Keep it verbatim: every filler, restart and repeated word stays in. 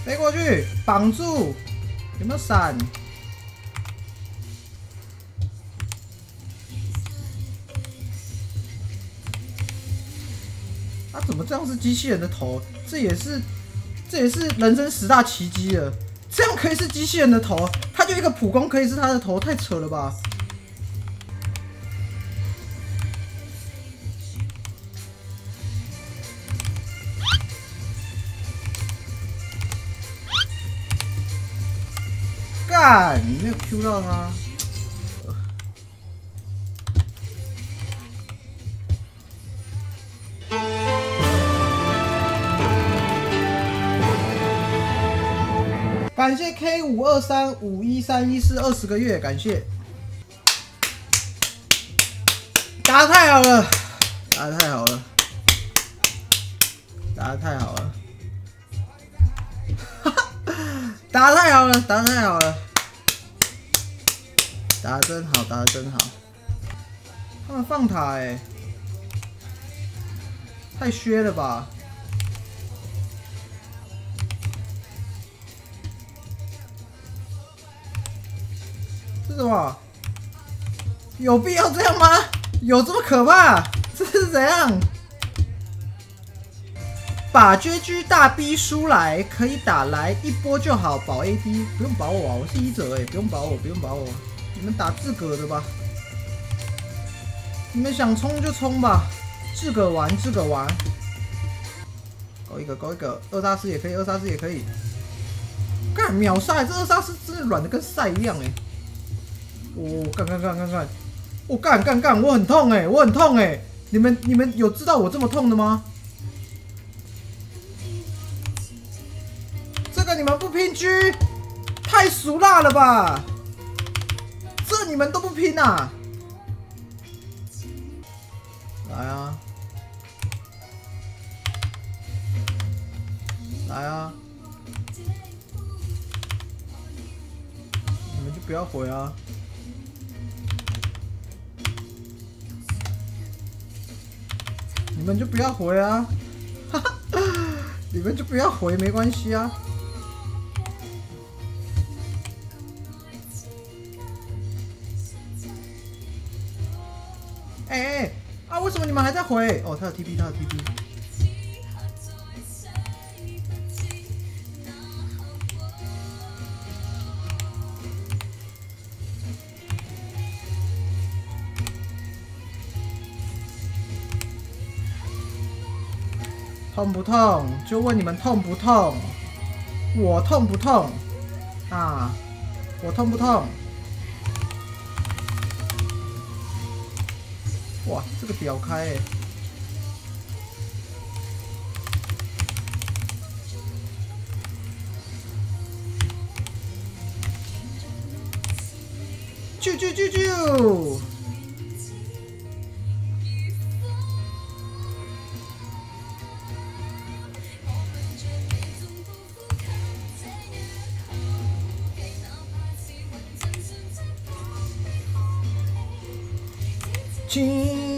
飞过去，绑住，有没有闪？啊，怎么这样是机器人的头？这也是，这也是人生十大奇迹了。这样可以是机器人的头，他就一个普攻可以是他的头，太扯了吧！干，你没有 Q 到他。感谢 K 五二三五一三一四二十个月，感谢。打得太好了，打得太好了，打得太好了，打得太好了，打得太好了，打得真好，打得真好。他们放塔哎、欸，太削了吧！这是什么？有必要这样吗？有这么可怕？这是怎样？把 J G 大 B 出来，可以打来一波就好，保 A D， 不用保我啊，我是医者哎、欸，不用保我，不用保我，你们打自个的吧，你们想冲就冲吧，自个玩自个玩，勾一个勾一个，二杀师也可以，二杀师也可以，干秒杀，这二杀师真的软的跟赛一样哎、欸。我干干干干干，我干干干，我很痛哎、欸，我很痛哎、欸！你们你们有知道我这么痛的吗？这个你们不拼狙，太俗辣了吧！这你们都不拼啊？来啊！来啊！你们就不要回啊！你们就不要回啊！哈哈，你们就不要回，没关系啊。哎、欸、哎、欸、啊！为什么你们还在回？哦，他有 T P， 他有 T P。痛不痛？就问你们痛不痛？我痛不痛？啊，我痛不痛？哇，这个屌开哎、欸！啾啾啾啾！亲。